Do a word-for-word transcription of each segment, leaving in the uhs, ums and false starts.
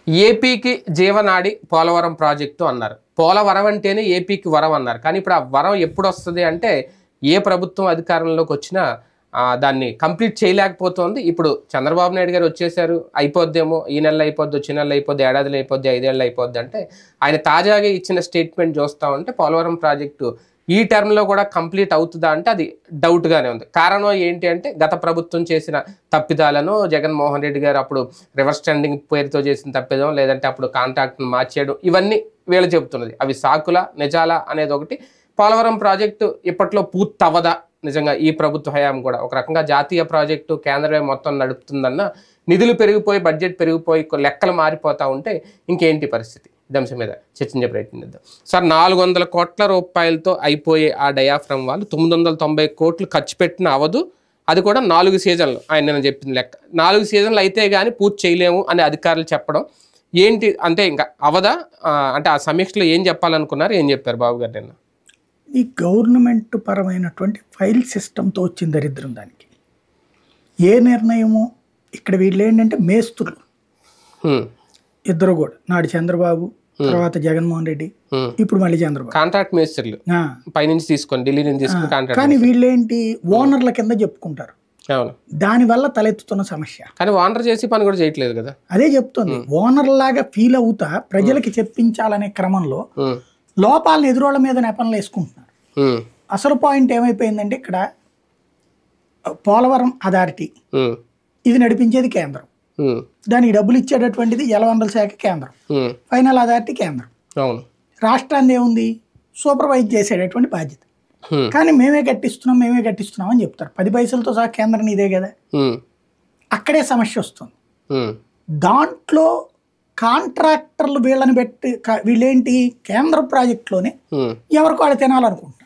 ఏపీకి జీవనాడి పోలవరం ప్రాజెక్టు అన్నారు. పోలవరం అంటేనే ఏపీకి వరం అన్నారు. కానీ ఇప్పుడు ఆ వరం ఎప్పుడు వస్తుంది అంటే ఏ ప్రభుత్వం అధికారంలోకి వచ్చినా దాన్ని కంప్లీట్ చేయలేకపోతుంది. ఇప్పుడు చంద్రబాబు నాయుడు గారు వచ్చేసారు, అయిపోద్దేమో, ఈ నెల అయిపోద్ది, వచ్చే నెల అయిపోద్ది, ఏడాదిలో అయిపోద్ది, ఐదేళ్ళు అయిపోద్ది అంటే ఆయన తాజాగా ఇచ్చిన స్టేట్మెంట్ చూస్తూ ఉంటే పోలవరం ప్రాజెక్టు ఈ టర్మ్లో కూడా కంప్లీట్ అవుతుందా అంటే అది డౌట్గానే ఉంది. కారణం ఏంటి అంటే గత ప్రభుత్వం చేసిన తప్పిదాలను జగన్మోహన్ రెడ్డి గారు అప్పుడు రివర్స్ టెండింగ్ పేరుతో చేసిన తప్పిదం, లేదంటే అప్పుడు కాంట్రాక్ట్ను మార్చేయడం, ఇవన్నీ వీళ్ళు చెబుతున్నది. అవి సాకులా నిజాలా అనేది ఒకటి. పోలవరం ప్రాజెక్టు ఇప్పట్లో పూర్తవదా నిజంగా ఈ ప్రభుత్వ హయాం కూడా ఒక రకంగా జాతీయ ప్రాజెక్టు కేంద్రమే మొత్తం నడుపుతుందన్న నిధులు పెరిగిపోయి బడ్జెట్ పెరిగిపోయి లెక్కలు మారిపోతూ ఉంటే ఇంకేంటి పరిస్థితి? అంశం మీద చర్చించే ప్రయత్నం చేద్దాం. సార్, నాలుగు వందల కోట్ల రూపాయలతో అయిపోయే ఆ డయాఫ్రమ్ వాళ్ళు తొమ్మిది వందల తొంభై కోట్లు ఖర్చు పెట్టిన అవదు. అది కూడా నాలుగు సీజన్లు. ఆయన నేను చెప్పింది లెక్క నాలుగు సీజన్లు అయితే కానీ పూర్తి చేయలేము అని అధికారులు చెప్పడం ఏంటి అంటే ఇంకా అవదా అంటే ఆ సమీక్షలో ఏం చెప్పాలనుకున్నారు, ఏం చెప్పారు బాబు గారు నిన్న? ఈ గవర్నమెంట్ పరమైనటువంటి ఫైల్ సిస్టమ్తో వచ్చిన దరిద్రం దానికి. ఏ నిర్ణయము ఇక్కడ వీళ్ళు ఏంటంటే మేస్తులు ఇద్దరు కూడా, నాడు చంద్రబాబు, తర్వాత జగన్మోహన్ రెడ్డి, ఇప్పుడు మళ్ళీ చంద్రబాబు కాంట్రాక్ట్ మేస్త్రులు పైనుంచి తీసుకొని ఢిల్లీ నుంచి తీసుకొని కాంట్రాక్ట్. కానీ వీళ్ళేంటి ఓనర్ల కింద చెప్పుకుంటారు. దాని వల్ల తలెత్తుతున్న సమస్య. కానీ ఓనర్ చేసి పని కూడా చేయట్లేదు కదా. అదే చెప్తుంది. ఓనర్ లాగా ఫీల్ అవుతా ప్రజలకి చెప్పించాలనే క్రమంలో లోపాలను ఎదురోళ్ళ మీద నెపనలు వేసుకుంటున్నారు. అసలు పాయింట్ ఏమైపోయిందంటే ఇక్కడ పోలవరం అథారిటీ ఇది నడిపించేది కేంద్రం, దానికి డబ్బులు ఇచ్చేటటువంటిది జలవనరుల శాఖ కేంద్రం, ఫైనల్ అథారిటీ కేంద్రం. రాష్ట్రాన్ని ఏముంది సూపర్వైజ్ చేసేటటువంటి బాధ్యత. కానీ మేమే కట్టిస్తున్నాం మేమే కట్టిస్తున్నాం అని చెప్తారు. పది పైసలతో సహా కేంద్రం ఇదే కదా. అక్కడే సమస్య వస్తుంది. దాంట్లో కాంట్రాక్టర్లు వీళ్ళని పెట్టి వీళ్ళేంటి కేంద్ర ప్రాజెక్టులోనే ఎవరికి వాళ్ళు తినాలనుకుంటున్నారు.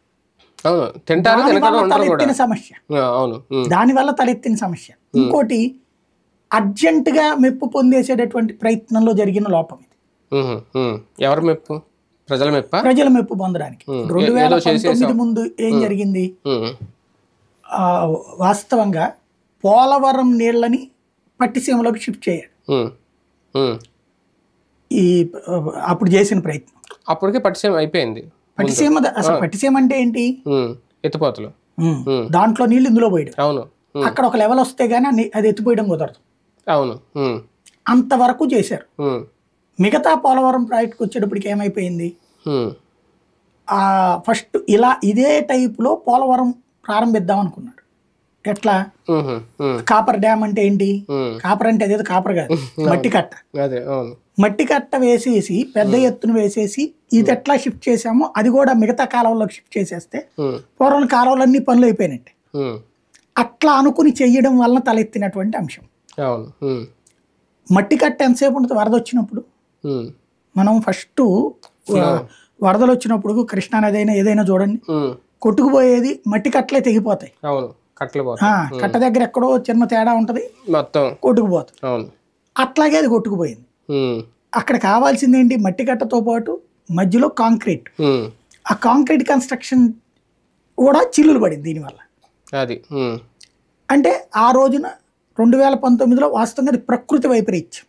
తలెత్తిన సమస్య దానివల్ల తలెత్తిన సమస్య. ఇంకోటి అర్జెంటుగా మెప్పు పొందేసేటటువంటి ప్రయత్నంలో జరిగిన లోపం ఇది. ఎవరు మెప్పు? ప్రజల మెప్పు. ప్రజల మెప్పు పొందడానికి రెండు వేల పంతొమ్మిది ముందు ఏం జరిగింది? వాస్తవంగా పోలవరం నీళ్ళని పట్టిసీమలోకి షిఫ్ట్ చేయాలి. ఈ అప్పుడు చేసిన ప్రయత్నం అప్పటికే పట్టిసీమ అయిపోయింది. పట్టిసీమ అసలు పట్టిసీమ అంటే ఏంటి? ఎత్తిపోతలు. దాంట్లో నీళ్ళు ఇందులో పోయడం. అవును. అక్కడ ఒక లెవెల్ వస్తే గానీ అది ఎత్తిపోయడం కుదరదు. అవును. అంతవరకు చేశారు. మిగతా పోలవరం ప్రాజెక్ట్కి వచ్చేటప్పటికి ఏమైపోయింది? ఆ ఫస్ట్ ఇలా ఇదే టైపులో పోలవరం ప్రారంభిద్దాం అనుకున్నాడు. ఎట్లా? కాపర్ డ్యామ్ అంటే ఏంటి? కాపర్ అంటే అదేదో కాపర్ కాదు, మట్టి కట్ట. మట్టి కట్ట వేసేసి పెద్ద ఎత్తున వేసేసి ఇది ఎట్లా షిఫ్ట్ చేసామో అది కూడా మిగతా కాలువలోకి షిఫ్ట్ చేసేస్తే పూర్వం కాలువలన్నీ పనులు అయిపోయినట్టే. అట్లా అనుకుని చెయ్యడం వలన తలెత్తినటువంటి అంశం. మట్టి కట్ట ఎంతసేపు ఉంటుంది? వరద వచ్చినప్పుడు మనం ఫస్ట్ వరదలు వచ్చినప్పుడు కృష్ణా నది అయినా ఏదైనా చూడండి, కొట్టుకుపోయేది మట్టి కట్టలే తెగిపోతాయి. కట్ట దగ్గర ఎక్కడో చిన్న తేడా ఉంటది, కొట్టుకుపోతుంది. అట్లాగే అది కొట్టుకుపోయింది. అక్కడ కావాల్సింది ఏంటి? మట్టి కట్టతో పాటు మధ్యలో కాంక్రీట్. ఆ కాంక్రీట్ కన్స్ట్రక్షన్ కూడా చిల్లులు పడింది దీనివల్ల. అది అంటే ఆ రోజున రెండు వేల పంతొమ్మిదిలో వాస్తవంగా అది ప్రకృతి వైపరీత్యం,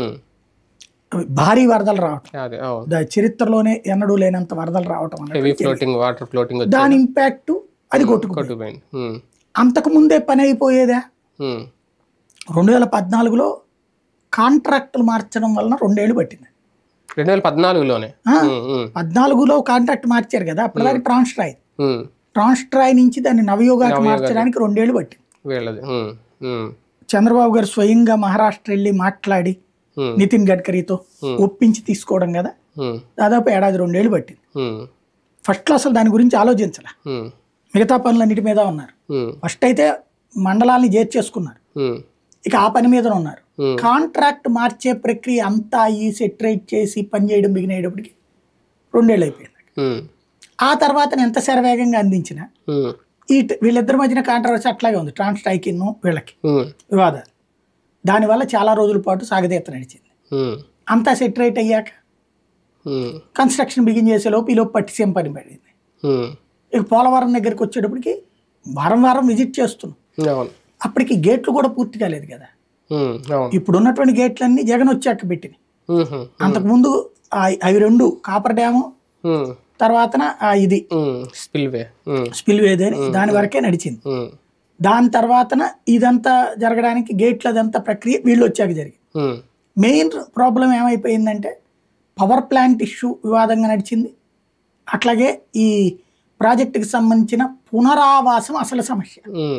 భారీ వరదలు రావటం, చరిత్రలోనే ఎన్నడూ లేనంత వరదలు రావటం, దాని ఇంపాక్ట్ అది కొట్టుకుపోయింది. అంతకు ముందే పని అయిపోయేదా? రెండు వేల పద్నాలుగులో కాంట్రాక్టులు మార్చడం వలన రెండేళ్లు పట్టింది. రెండు వేల పద్నాలుగులోనే పద్నాలుగులో కాంట్రాక్ట్ మార్చారు కదా. అప్పటిదాకా ట్రాన్స్ట్రాయ్ ట్రాన్స్ట్రాయ్ నుంచి దాన్ని నవయోగాకి మార్చడానికి రెండేళ్లు పట్టింది. చంద్రబాబు గారు స్వయంగా మహారాష్ట్ర వెళ్ళి మాట్లాడి నితిన్ గడ్కరీతో ఒప్పించి తీసుకోవడం కదా. దాదాపు ఏడాది రెండేళ్లు పట్టింది. ఫస్ట్ లో అసలు దాని గురించి ఆలోచించాల, మిగతా పనులన్నిటి మీద ఉన్నారు. ఫస్ట్ అయితే మండలాన్ని చేర్చేసుకున్నారు, ఇక ఆ పని మీద ఉన్నారు. కాంట్రాక్ట్ మార్చే ప్రక్రియ అంతా ఈ సెటరేట్ చేసి పని చేయడం బిగినయ్యేటప్పటికి రెండేళ్ళు అయిపోయింది. ఆ తర్వాత ఎంత శరవేగంగా అందించినా ఈ వీళ్ళిద్దరి మధ్యన కాంట్రవర్సీ అట్లాగే ఉంది. ట్రాన్స్ట్రాయ్కి వీళ్ళకి వివాదాలు, దానివల్ల చాలా రోజుల పాటు సాగదీత నడిచింది. అంతా సెటరేట్ అయ్యాక కన్స్ట్రక్షన్ బిగిన్ చేసేలోపు ఈలోపు పట్టిసీమ పని పడింది. ఇక పోలవరం దగ్గరికి వచ్చేటప్పటికి వారం వారం విజిట్ చేస్తున్నాం. అప్పటికి గేట్లు కూడా పూర్తి కాలేదు కదా. ఇప్పుడు ఉన్నటువంటి గేట్లన్నీ జగన్ వచ్చాక పెట్టినాయి. అంతకుముందు ఆ- అవి రెండు కాపర్ డ్యాము తర్వాత ఇది స్పిల్వే స్పిల్వేది అని దాని వరకే నడిచింది. దాని తర్వాతన ఇదంతా జరగడానికి గేట్ల అదంతా ప్రక్రియ వీళ్ళు వచ్చాక జరిగింది. మెయిన్ ప్రాబ్లం ఏమైపోయిందంటే పవర్ ప్లాంట్ ఇష్యూ వివాదంగా నడిచింది. అట్లాగే ఈ ప్రాజెక్టుకి సంబంధించిన పునరావాసం అసలు సమస్య.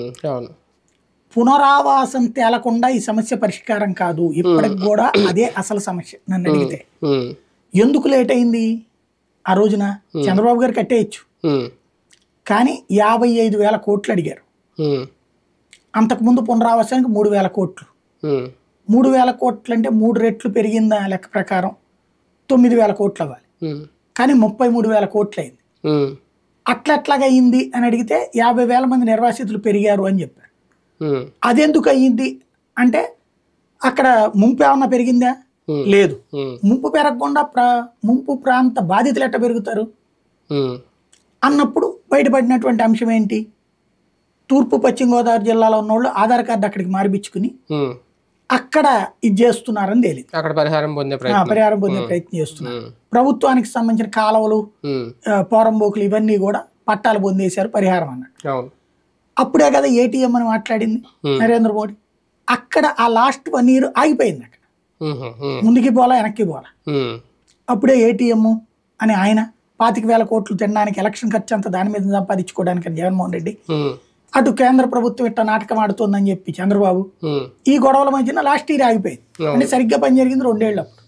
పునరావాసం తేలకుండా ఈ సమస్య పరిష్కారం కాదు, ఇప్పటికి కూడా అదే అసలు సమస్య. నన్ను అడిగితే ఎందుకు లేట్ అయింది? ఆ రోజున చంద్రబాబు గారు కట్టేయచ్చు, కానీ యాభై ఐదు వేల కోట్లు అడిగారు. అంతకుముందు పునరావాసానికి మూడు వేల కోట్లు మూడు వేల కోట్లు అంటే మూడు రెట్లు పెరిగిందా లెక్క ప్రకారం తొమ్మిది వేల కోట్లు అవ్వాలి, కానీ ముప్పై మూడు వేల కోట్లు అయింది. అట్లా ఎట్లాగా అయింది అని అడిగితే యాభై వేల మంది నిర్వాసితులు పెరిగారు అని చెప్పారు. అదెందుకు అయ్యింది అంటే అక్కడ ముంపు ఏమన్నా పెరిగిందా? లేదు. ముంపు పెరగకుండా ప్రా ముంపు ప్రాంత బాధితులు ఎట్లా పెరుగుతారు అన్నప్పుడు బయటపడినటువంటి అంశం ఏంటి? తూర్పు పశ్చిమ గోదావరి జిల్లాలో ఉన్న వాళ్ళు ఆధార్ కార్డు అక్కడికి మార్పించుకుని అక్కడ ఇది చేస్తున్నారని తేలింది. అక్కడ పరిహారం పొందే పరిహారం పొందే ప్రయత్నం చేస్తున్నారు. ప్రభుత్వానికి సంబంధించిన కాలువలు, పోరంబోకులు ఇవన్నీ కూడా పట్టాలు పొందేశారు పరిహారం అన్నట్టు. అప్పుడే కదా ఏటీఎం అని మాట్లాడింది నరేంద్ర మోడీ. అక్కడ ఆ లాస్ట్ వన్ ఇయర్ ఆగిపోయింది. అక్కడ ముందుకి పోలా వెనక్కి పోలా. అప్పుడే ఏటీఎం అని ఆయన పాతిక వేల కోట్లు తినడానికి ఎలక్షన్ ఖర్చు అంతా దాని మీద సంపాదించుకోవడానికి అని జగన్మోహన్ రెడ్డి, అటు కేంద్ర ప్రభుత్వం ఇట్లా నాటకం ఆడుతుందని చెప్పి చంద్రబాబు, ఈ గొడవల మధ్యన లాస్ట్ ఇయర్ ఆగిపోయింది. అంటే సరిగ్గా పని జరిగింది రెండేళ్ళు అప్పుడు,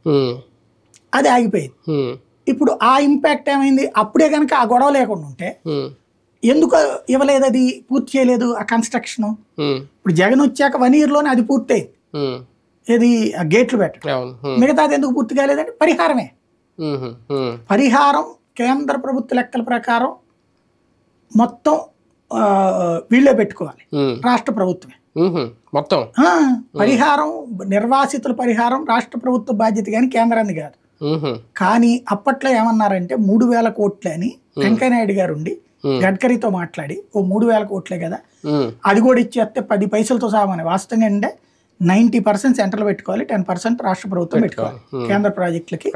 అది ఆగిపోయింది. ఇప్పుడు ఆ ఇంపాక్ట్ ఏమైంది? అప్పుడే కనుక ఆ గొడవ లేకుండా ఉంటే ఎందుకు ఇవ్వలేదు, అది పూర్తి చేయలేదు ఆ కన్స్ట్రక్షన్. ఇప్పుడు జగన్ వచ్చాక వన్ ఇయర్ లోనే అది పూర్తయింది. ఏది గేట్లు పెట్టడం, మిగతాది ఎందుకు పూర్తి కాలేదంటే పరిహారమే. పరిహారం కేంద్ర ప్రభుత్వ లెక్కల ప్రకారం మొత్తం వీళ్ళే పెట్టుకోవాలి, రాష్ట్ర ప్రభుత్వమే మొత్తం పరిహారం. నిర్వాసితుల పరిహారం రాష్ట్ర ప్రభుత్వ బాధ్యత కానీ కేంద్రాన్ని కాదు. కానీ అప్పట్లో ఏమన్నారంటే మూడు వేల కోట్లే అని వెంకయ్యనాయుడు గారు ఉండి గడ్కరీతో మాట్లాడి, ఓ మూడు వేల కోట్లే కదా అది కూడా ఇచ్చేస్తే పది పైసలతో సామాన్య. వాస్తవంగా అంటే నైన్టీ పర్సెంట్ సెంట్రల్ పెట్టుకోవాలి, టెన్ పర్సెంట్ రాష్ట్ర ప్రభుత్వం పెట్టుకోవాలి కేంద్ర ప్రాజెక్టులకి.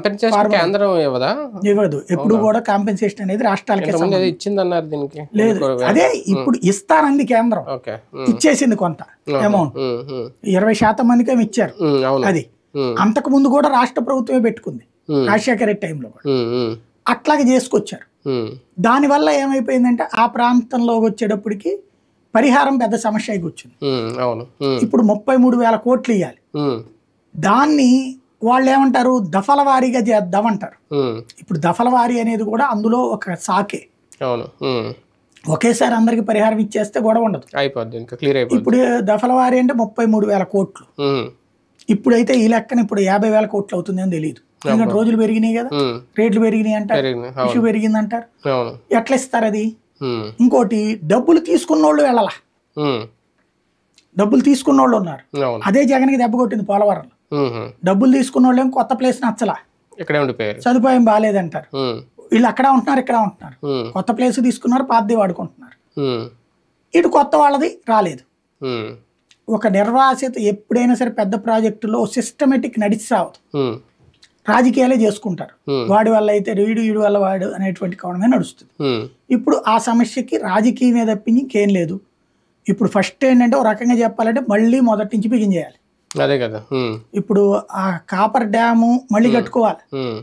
ఇవ్వదు, ఎప్పుడు కూడా కాంపెన్సేషన్ అనేది రాష్ట్రాలకే లేదు. అదే ఇప్పుడు ఇస్తానంది కేంద్రం, ఇచ్చేసింది కొంత అమౌంట్, ఇరవై శాతం మందికి ఏమి ఇచ్చారు. అది అంతకు ముందు కూడా రాష్ట్ర ప్రభుత్వమే పెట్టుకుంది రాజశేఖర రెడ్డి టైంలో కూడా, అట్లాగే చేసుకొచ్చారు. దానివల్ల ఏమైపోయిందంటే ఆ ప్రాంతంలోకి వచ్చేటప్పటికి పరిహారం పెద్ద సమస్యకి వచ్చింది. ఇప్పుడు ముప్పై మూడు వేల కోట్లు ఇవ్వాలి. దాన్ని వాళ్ళు ఏమంటారు, దఫల వారీగా చేద్దామంటారు. ఇప్పుడు దఫల వారీ అనేది కూడా అందులో ఒక సాకే. ఒకేసారి అందరికి పరిహారం ఇచ్చేస్తే గొడవ ఉండదు, ఇప్పుడు దఫల వారీ అంటే ముప్పై మూడు వేల కోట్లు. ఇప్పుడైతే ఈ లెక్కన ఇప్పుడు యాభై వేల కోట్లు అవుతుంది అని తెలియదు, ఎందుకంటే రోజులు పెరిగినాయి కదా, రేట్లు పెరిగినాయి అంటారు, ఇష్యూ పెరిగింది అంటారు. ఎట్లా ఇస్తారు అది? ఇంకోటి, డబ్బులు తీసుకున్న వాళ్ళు వెళ్ళాల, డబ్బులు తీసుకున్న వాళ్ళు ఉన్నారు. అదే జగన్కి దెబ్బ కొట్టింది పోలవరంలో. డబ్బులు తీసుకున్న వాళ్ళు ఏం కొత్త ప్లేస్ నచ్చలా, సదుపాయం బాగాలేదంటారు. వీళ్ళు అక్కడ ఉంటున్నారు, ఇక్కడ ఉంటున్నారు. కొత్త ప్లేస్ తీసుకున్నారు, పాతది వాడుకుంటున్నారు. ఇటు కొత్త వాళ్ళది రాలేదు. ఒక నిర్వాసిత ఎప్పుడైనా సరే పెద్ద ప్రాజెక్టులో సిస్టమేటిక్ నడిచి సావదు, రాజకీయాలే చేసుకుంటారు. వాడి వల్ల అయితే వీడు, వీడి వల్ల వాడు అనేటువంటి కోణమే నడుస్తుంది. ఇప్పుడు ఆ సమస్యకి రాజకీయమే తప్పించి ఇంకేం లేదు. ఇప్పుడు ఫస్ట్ ఏంటంటే ఒక రకంగా చెప్పాలంటే మళ్ళీ మొదటి నుంచి బిగిన్ చేయాలి. అదే కదా, ఇప్పుడు ఆ కాపర్ డ్యాము మళ్ళీ కట్టుకోవాలి.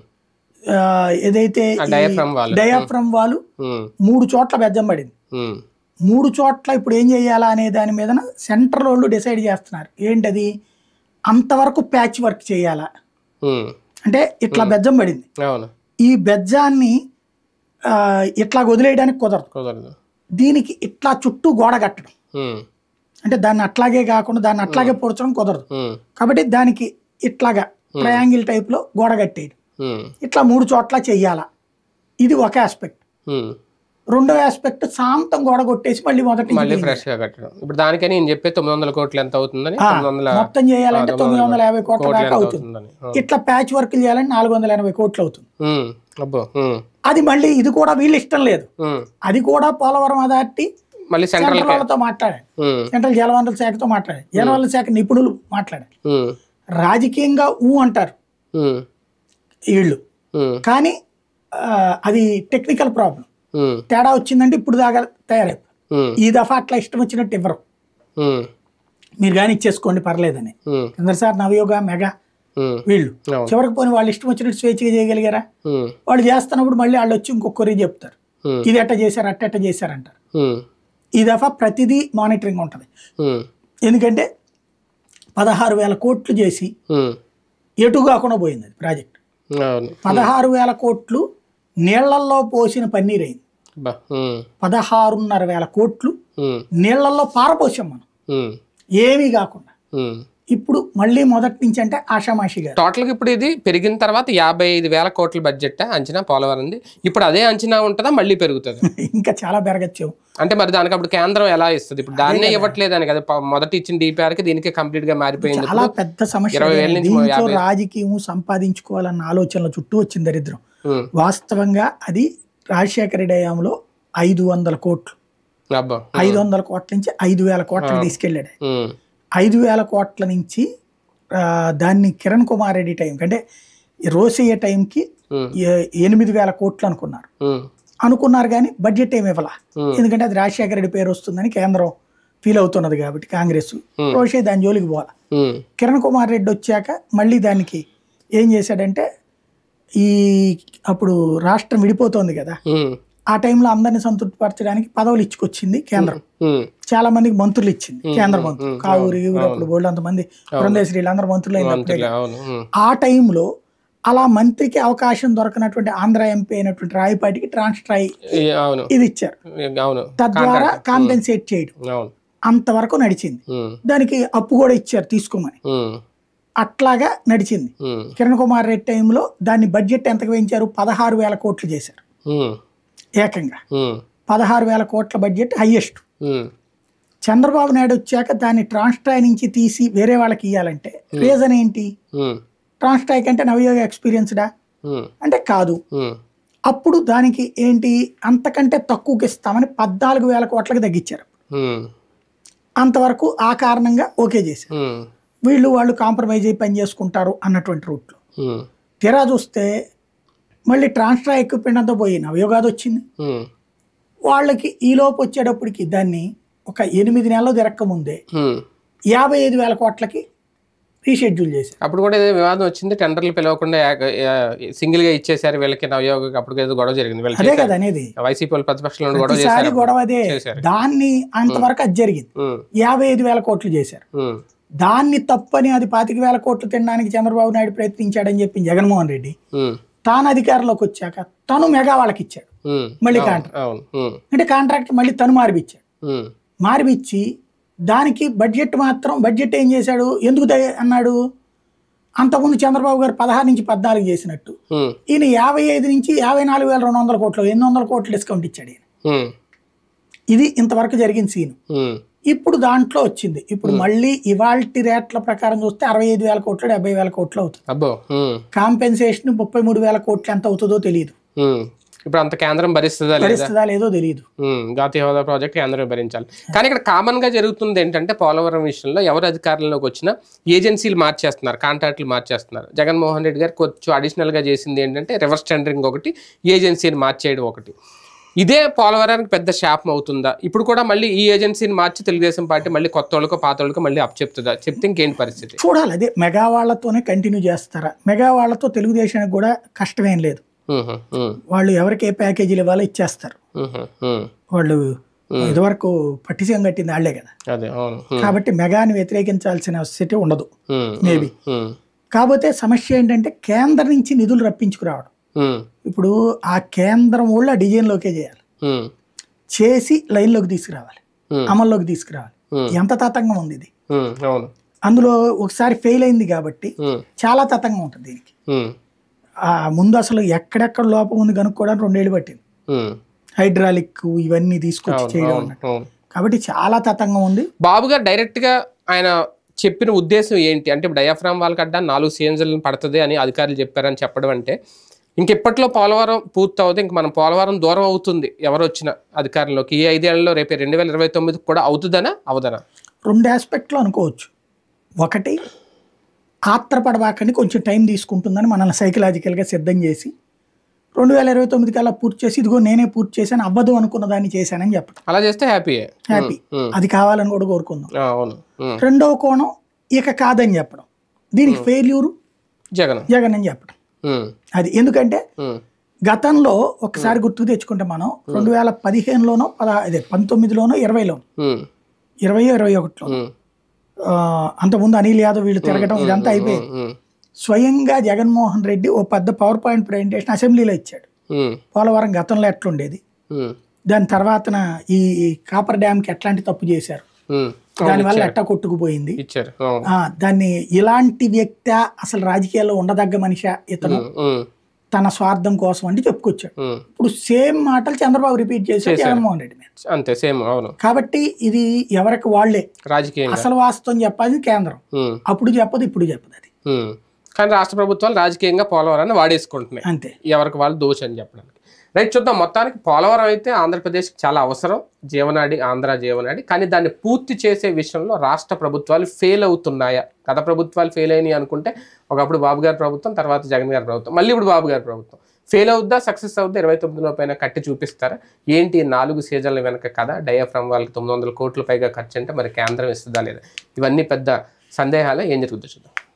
ఏదైతే డయాఫ్రమ్ వాళ్ళు మూడు చోట్ల బెజ్జం పడింది, మూడు చోట్ల ఇప్పుడు ఏం చేయాలా అనే దాని మీద సెంట్రల్ వాళ్ళు డిసైడ్ చేస్తున్నారు. ఏంటది, అంతవరకు ప్యాచ్ వర్క్ చేయాలా అంటే ఇట్లా బెజ్జం పడింది, ఈ బెజ్జాన్ని ఇట్లా వదిలేయడానికి కుదరదు. దీనికి ఇట్లా చుట్టూ గోడ కట్టడం అంటే దాన్ని అట్లాగే కాకుండా దాన్ని అట్లాగే పొడచడం కుదరదు. కాబట్టి దానికి ఇట్లాగా ట్రయాంగిల్ టైప్ లో గోడ కట్టేయడం, ఇట్లా మూడు చోట్ల చెయ్యాలా. ఇది ఒక ఆస్పెక్ట్. రెండో ఆస్పెక్ట్ శాంతం గోడ కొట్టేసి మళ్ళీ మొదటి మళ్ళీ ఫ్రెష్ గా కట్టడం. ఇప్పుడు దానికే నేను చెప్పే తొమ్మిది వందల కోట్లు ఎంత అవుతుందని, మొత్తం చేయాలంటే తొమ్మిది వందల యాభై కోట్ల దాకా అవుతుంది. ఇట్లా ప్యాచ్ వర్క్ చేయాలంటే నాలుగు వందల ఎనభై కోట్లు అవుతుంది. అది మళ్ళీ ఇది కూడా వీళ్ళు ఇష్టం లేదు. అది కూడా పోలవరం అథారిటీ మళ్ళీ సెంట్రల్ వాళ్ళతో మాట్లాడాలి, సెంట్రల్ జలవనరుల శాఖతో మాట్లాడాలి, జలవనరుల శాఖ నిపుణులు మాట్లాడాలి. రాజకీయంగా ఊ అంటారు ఉమ్, వీళ్ళు, ఉమ్, కానీ ఆ, అది టెక్నికల్ ప్రాబ్లం. ఉమ్, తేడా వచ్చిందంటే ఇప్పుడు దాకా తయారైపోయి ఉమ్, ఈ దఫా అట్లా ఇష్టం వచ్చినట్టు ఇవ్వరు, ఉమ్, మీరు కానీ ఇచ్చేసుకోండి పర్లేదని. ఉమ్, కిందసారి నవయోగ మెగా ఉమ్, వీళ్ళు అవును. చివరికి పోనీ వాళ్ళు ఇష్టం వచ్చినట్టు స్వేచ్ఛగా చేయగలిగారా? ఉమ్, వాళ్ళు చేస్తున్నప్పుడు మళ్ళీ వాళ్ళు వచ్చి ఇంకొకరి చెప్తారు, ఉమ్, ఇది ఎట్ట చేశారు అట్ట ఎట్ట చేశారంటారు. ఉమ్, ఈ దఫా ప్రతిదీ మానిటరింగ్ ఉంటుంది. ఉమ్, ఎందుకంటే పదహారు వేల కోట్లు చేసి ఉమ్, ఎటు కాకుండా పోయింది అది ప్రాజెక్ట్. అవును. పదహారు వేల కోట్లు నీళ్లల్లో పోసిన పన్నీర్ అయింది. బా, ఉమ్, పదహారున్నర వేల కోట్లు ఉమ్, నీళ్లల్లో పారపోసాం మనం ఉమ్, ఏమీ కాకుండా. ఉమ్. ఇప్పుడు మళ్ళీ మొదటి నుంచి అంటే ఆషామాషిగా టోటల్గా ఇప్పుడు ఇది పెరిగిన తర్వాత యాభై ఐదు వేల కోట్ల బడ్జెట్ అంచనా పోలవరంది. ఇప్పుడు అదే అంచనా ఉంటుందా, మళ్ళీ పెరుగుతుంది? ఇంకా చాలా పెరగచ్చు. అంటే మరి దానికి అప్పుడు కేంద్రం ఎలా ఇస్తుంది? ఇప్పుడు దాన్నే ఇవ్వట్లేదని కదా, ప- మొదటి ఇచ్చిన డిపిఆర్ కి దీనికి కంప్లీట్ గా మారిపోయింది. చాలా పెద్ద సమస్య. ఇరవై వేల నుంచి దీంట్లో యాభై రాజకీయం సంపాదించుకోవాలన్న ఆలోచనల చుట్టూ వచ్చింది దరిద్రం. ఉమ్, వాస్తవంగా అది రాజశేఖర రెడ్డి హయాంలో ఐదు వందల కోట్లు అబ్బా, ఐదు వందల కోట్ల నుంచి ఐదు వేల కోట్లకు తీసుకెళ్ళాడు. ఉమ్, ఐదు వేల కోట్ల నుంచి ఆ, దాన్ని కిరణ్ కుమార్ రెడ్డి టైం అంటే రోసయ్య టైంకి ఉమ్, ఎ- ఎనిమిది వేల కోట్లు అనుకున్నారు ఉమ్, అనుకున్నారు కానీ బడ్జెట్ ఏమి ఇవ్వాల. ఉమ్, ఎందుకంటే అది రాజశేఖర రెడ్డి పేరు వస్తుందని కేంద్రం ఫీల్ అవుతున్నది కాబట్టి కాంగ్రెస్ రోసయ్య దాని జోలికి పోవాలి. ఉమ్, కిరణ్ కుమార్ రెడ్డి వచ్చాక మళ్ళీ దానికి ఏం చేశాడంటే ఈ అప్పుడు రాష్ట్రం విడిపోతోంది కదా, ఉమ్, ఆ టైంలో అందరిని సంతృప్తిపరచడానికి పదవులు ఇచ్చుకొచ్చింది కేంద్రం. ఉమ్, చాలా మందికి మంత్రులు ఇచ్చింది కేంద్ర మంత్రులు, కావూరి అప్పుడు బోల్డ్ అంతమంది బృందేశ్వరి వీళ్ళందరూ మంత్రులు అయినప్పుడే. అవును. ఉమ్, ఆ టైంలో అలా మంత్రికి అవకాశం దొరకనటువంటి ఆంధ్ర ఎంపీ అయినటువంటి రాయపాటికి ట్రాన్స్ఫర్ అయ్యి ఈ- అవును, ఇది ఇచ్చారు, అవును, తద్వారా కాంపెన్సేట్ చేయడం అవును. అంతవరకు నడిచింది. ఉమ్, దానికి అప్పు కూడా ఇచ్చారు తీసుకోమని, ఉమ్, అట్లాగా నడిచింది. ఉమ్, కిరణ్ కుమార్ రెడ్డి టైంలో దాన్ని బడ్జెట్ ఎంతకు పెంచారు, పదహారు వేల కోట్లు చేశారు ఉమ్, ఏకంగా. ఉమ్, పదహారు వేల కోట్ల బడ్జెట్ హైయెస్ట్. ఉమ్, చంద్రబాబు నాయుడు వచ్చాక దాన్ని ట్రాన్స్ట్రాయ్ నుంచి తీసి వేరే వాళ్ళకి ఇవ్వాలంటే రీజన్ ఏంటి? ఉమ్, ట్రాన్స్ట్రాయ్ కంటే నవయోగ ఎక్స్పీరియన్స్డా ఉమ్, అంటే కాదు. ఉమ్, అప్పుడు దానికి ఏంటి అంతకంటే తక్కువకి ఇస్తామని పద్నాలుగు వేల కోట్లకి తగ్గించారు. ఉమ్, అంతవరకు ఆ కారణంగా ఓకే చేశారు. ఉమ్, వీళ్ళు వాళ్ళు కాంప్రమైజ్ అయ్యి పని చేసుకుంటారు అన్నటువంటి రూట్లో. ఉమ్, తీరా చూస్తే మళ్ళీ ట్రాన్స్ట్రాయ్ ఎక్విప్మెంట్ అంతా పోయి నవయోగాది వచ్చింది. ఉమ్, వాళ్ళకి ఈ లోపు వచ్చేటప్పటికి దాన్ని ఒక ఎనిమిది నెలలు తిరక్క ముందే ఉమ్. యాభై ఐదు వేల కోట్లకి రీషెడ్యూల్ చేశారు. అప్పుడు కూడా ఏదో వివాదం వచ్చింది, టెండర్లు పిలవకుండా సింగిల్ గా ఇచ్చేసారు వీళ్ళకి నవయోగ. అప్పుడు ఏదో గొడవ జరిగింది వీళ్ళకి. అదే కదా అనేది, వైసీపీ వాళ్ళు ప్రతిపక్షంలో గొడవ ప్రతిసారి చేశారు. గొడవ అదే. చేశారు. దాన్ని అంతవరకు అది జరిగింది. ఉమ్, యాభై ఐదు వేల కోట్లు చేశారు. ఉమ్, దాన్ని తప్పని అది పాతిక వేల కోట్లు తినడానికి చంద్రబాబు నాయుడు ప్రయత్నించాడని చెప్పి జగన్మోహన్ రెడ్డి ఉమ్, తాను అధికారంలోకి వచ్చాక తను మెగా వాళ్ళకి ఇచ్చాడు ఉమ్, మళ్ళీ అవును, కాంట్రాక్ట్. అవును. ఉమ్, అంటే కాంట్రాక్ట్ మళ్ళీ తను మార్పిచ్చాడు. ఉమ్, మార్పిచ్చి దానికి బడ్జెట్ మాత్రం బడ్జెట్ ఏం చేశాడు, ఎందుకు దయ- అన్నాడు, అంతకుముందు చంద్రబాబు గారు పదహారు నుంచి పద్నాలుగు చేసినట్టు ఉమ్, ఈయన యాభై ఐదు నుంచి యాభై నాలుగు వేల రెండు వందల కోట్లు ఎనిమిది వందల కోట్లు డిస్కౌంట్ ఇచ్చాడు ఈయన. ఉమ్, ఇది ఇంతవరకు జరిగిన సీన్. ఉమ్, ఇప్పుడు దాంట్లో వచ్చింది. ఇప్పుడు మళ్ళీ ఇవాల్టి రేట్ల ప్రకారం చూస్తే అరవై ఐదు వేల కోట్లు డెబ్బై వేల కోట్లు అవుతుంది. అబ్బో. ఉమ్, కాంపెన్సేషన్ ముప్పై మూడు వేల కోట్లు ఎంత అవుతుందో తెలియదు, ఉమ్. ఇప్పుడు అంత కేంద్రం భరిస్తుందా లేదా? భరిస్తుందా లేదో తెలియదు. ఉమ్, జాతీయ హోదా ప్రాజెక్ట్ కేంద్రం భరించాలి. కానీ ఇక్కడ కామన్ గా జరుగుతుంది ఏంటంటే పోలవరం విషయంలో ఎవరు అధికారంలోకి వచ్చినా ఏజెన్సీలు మార్చేస్తున్నారు, కాంట్రాక్టులు మార్చేస్తున్నారు. జగన్మోహన్ రెడ్డి గారు కొంచెం అడిషనల్ గా చేసింది ఏంటంటే రివర్స్ టెండరింగ్ ఒకటి, ఏజెన్సీని మార్చేయడం ఒకటి. ఇదే పోలవరానికి పెద్ద శాపం అవుతుందా? ఇప్పుడు కూడా మళ్ళీ ఈ ఏజెన్సీని మార్చి తెలుగుదేశం పార్టీ మళ్ళీ కొత్త వాళ్ళకో పాత వాళ్ళకో మళ్ళీ అప్ చెప్తుందా? చెప్తే ఇంకేంటి పరిస్థితి? చూడాలి. అదే మెగా వాళ్ళతోనే కంటిన్యూ చేస్తారా? మెగా వాళ్ళతో తెలుగుదేశానికి కూడా కష్టమేం లేదు. ఉహు, ఉమ్, వాళ్ళు ఎవరికి ఏ ప్యాకేజీలు ఇవ్వాలో ఇచ్చేస్తారు. ఉహు, ఉమ్, వాళ్ళు ఇదివరకు పట్టిసీం కట్టింది వాళ్ళే కదా, అదే అవును. ఉమ్, కాబట్టి మెగాని వ్యతిరేకించాల్సిన స్థితి ఉండదు ఉమ్, మేబీ. ఉమ్, కాకపోతే సమస్య ఏంటంటే కేంద్రం నుంచి నిధులు రప్పించుకురావడం. ఉమ్, ఇప్పుడు ఆ కేంద్రం వాళ్ళు ఆ డిజైన్లోకే చేయాలి, ఉమ్, చేసి లైన్లోకి తీసుకురావాలి, ఉమ్, అమల్లోకి తీసుకురావాలి. ఉమ్, ఎంత తతంగం ఉంది ఇది. ఉమ్, అవును. అందులో ఒకసారి ఫెయిల్ అయింది కాబట్టి ఉమ్, చాలా తతంగం ఉంటుంది దీనికి. ఉమ్, ఆ ముందు అసలు ఎక్కడెక్కడ లోపం ఉంది కనుక్కోవడానికి రెండేళ్ళు పట్టింది, ఉమ్, హైడ్రాలిక్ ఇవన్నీ తీసుకొచ్చి అవును, చేయడం అవును, అన్నట్టు. అవును. కాబట్టి చాలా తతంగం ఉంది. బాబు గారు డైరెక్ట్ గా ఆయన చెప్పిన ఉద్దేశం ఏంటి అంటే, డయాఫ్రామ్ వాళ్ళకి అడ్డా నాలుగు సీఎంజీలను పడుతుంది అని అధికారులు చెప్పారని చెప్పడం అంటే, ఇంకెప్పట్లో పోలవరం పూర్తి అవుతుంది, ఇంక మనం పోలవరం దూరం అవుతుంది ఎవరు వచ్చిన అధికారంలోకి ఈ ఐదేళ్లలో, రేపు రెండు వేల ఇరవై తొమ్మిదికి కూడా అవుతుందనా అవదనా? రెండు ఆస్పెక్ట్లో అనుకోవచ్చు. ఒకటి ఆత్రపడబాకని కొంచెం టైం తీసుకుంటుందని మనల్ని సైకలాజికల్గా సిద్ధం చేసి రెండు వేల ఇరవై తొమ్మిది కల్లా పూర్తి చేసి ఇదిగో నేనే పూర్తి చేశాను అవ్వదు అనుకున్న దాన్ని చేశానని చెప్పడం. అలా చేస్తే హ్యాపీ హ్యాపీ అది కావాలని కూడా కోరుకుందాం. అవును. రెండవ కోణం ఇక కాదని చెప్పడం, దీనికి ఫెయిల్యూరు జగన్ జగన్ అని చెప్పడం. అది ఎందుకంటే గతంలో ఒకసారి గుర్తుకు తెచ్చుకుంటే మనం రెండు వేల పదిహేనులోనో పదా అదే పంతొమ్మిదిలోనో ఇరవైలోనో ఇరవై ఇరవై ఒకటిలో అంతకుముందు అనిల్ యాదవ్ వీళ్ళు తిరగడం ఇదంతా అయిపోయింది. స్వయంగా జగన్మోహన్ రెడ్డి ఓ పెద్ద పవర్ పాయింట్ ప్రజెంటేషన్ అసెంబ్లీలో ఇచ్చాడు. పోలవరం గతంలో ఎట్లుండేది, దాని తర్వాత ఈ కాపర్ డ్యామ్ కి ఎట్లాంటి తప్పు చేశారు, దానివల్ల ఎట్టా కొట్టుకుపోయింది, దాన్ని ఇలాంటి వ్యక్తి అసలు రాజకీయాల్లో ఉండదగ్గ మనిషి ఇతను తన స్వార్థం కోసం అంటే చెప్పుకొచ్చాడు. ఇప్పుడు సేమ్ మాటలు చంద్రబాబు రిపీట్ చేశారు జగన్మోహన్ రెడ్డి మీద. అంతే సేమ్. అవును. కాబట్టి ఇది ఎవరికి వాళ్లే రాజకీయం అసలు వాస్తవం చెప్పాలి కేంద్రం, అప్పుడు చెప్పదు ఇప్పుడు చెప్పదు. అది కానీ రాష్ట్ర ప్రభుత్వాలు రాజకీయంగా పోలవరాన్ని వాడేసుకుంటున్నాయి అంతే, ఎవరికి వాళ్ళు దోష అని చెప్పడానికి. రైట్, చూద్దాం. మొత్తానికి పోలవరం అయితే ఆంధ్రప్రదేశ్కి చాలా అవసరం, జీవనాడి, ఆంధ్ర జీవనాడి. కానీ దాన్ని పూర్తి చేసే విషయంలో రాష్ట్ర ప్రభుత్వాలు ఫెయిల్ అవుతున్నాయా? గత ప్రభుత్వాలు ఫెయిల్ అయినాయి అనుకుంటే ఒకప్పుడు బాబు గారి ప్రభుత్వం, తర్వాత జగన్ గారి ప్రభుత్వం, మళ్ళీ ఇప్పుడు బాబు గారి ప్రభుత్వం. ఫెయిల్ అవుద్దా, సక్సెస్ అవుద్దా, ఇరవై తొమ్మిదిలో పైన కట్టి చూపిస్తారా? ఏంటి నాలుగు సీజన్ల వెనక కదా, డయాఫ్రామ్ వాళ్ళకి తొమ్మిది వందల కోట్ల పైగా ఖర్చు అంటే మరి కేంద్రం ఇస్తుందా లేదా? ఇవన్నీ పెద్ద సందేహాలు. ఏం జరుగుతుందో చూద్దాం.